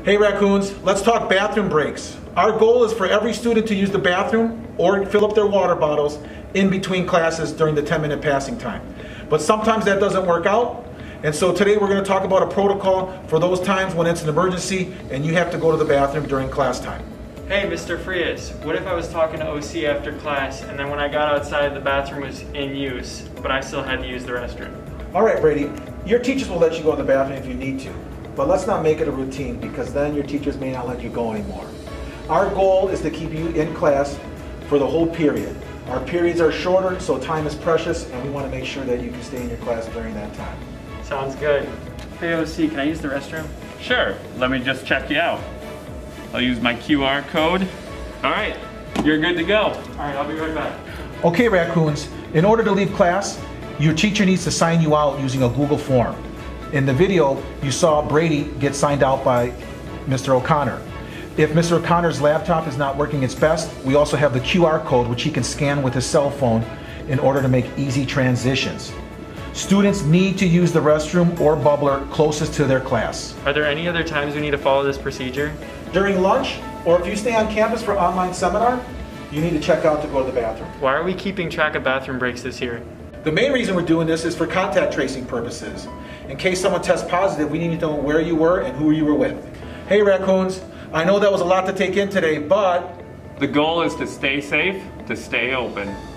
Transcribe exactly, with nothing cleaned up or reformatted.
Hey raccoons, let's talk bathroom breaks. Our goal is for every student to use the bathroom or fill up their water bottles in between classes during the ten minute passing time. But sometimes that doesn't work out, and so today we're going to talk about a protocol for those times when it's an emergency and you have to go to the bathroom during class time. Hey, Mister Frias, what if I was talking to O C after class and then when I got outside the bathroom was in use, but I still had to use the restroom? Alright Brady, your teachers will let you go in the bathroom if you need to, but let's not make it a routine because then your teachers may not let you go anymore. Our goal is to keep you in class for the whole period. Our periods are shorter, so time is precious, and we want to make sure that you can stay in your class during that time. Sounds good. Hey O C, can I use the restroom? Sure, let me just check you out. I'll use my Q R code. All right, you're good to go. All right, I'll be right back. Okay raccoons, in order to leave class, your teacher needs to sign you out using a Google form. In the video, you saw Brady get signed out by Mister O'Connor. If Mister O'Connor's laptop is not working its best, we also have the Q R code which he can scan with his cell phone in order to make easy transitions. Students need to use the restroom or bubbler closest to their class. Are there any other times we need to follow this procedure? During lunch, or if you stay on campus for online seminar, you need to check out to go to the bathroom. Why are we keeping track of bathroom breaks this year? The main reason we're doing this is for contact tracing purposes. In case someone tests positive, we need to know where you were and who you were with. Hey raccoons, I know that was a lot to take in today, but The goal is to stay safe, to stay open.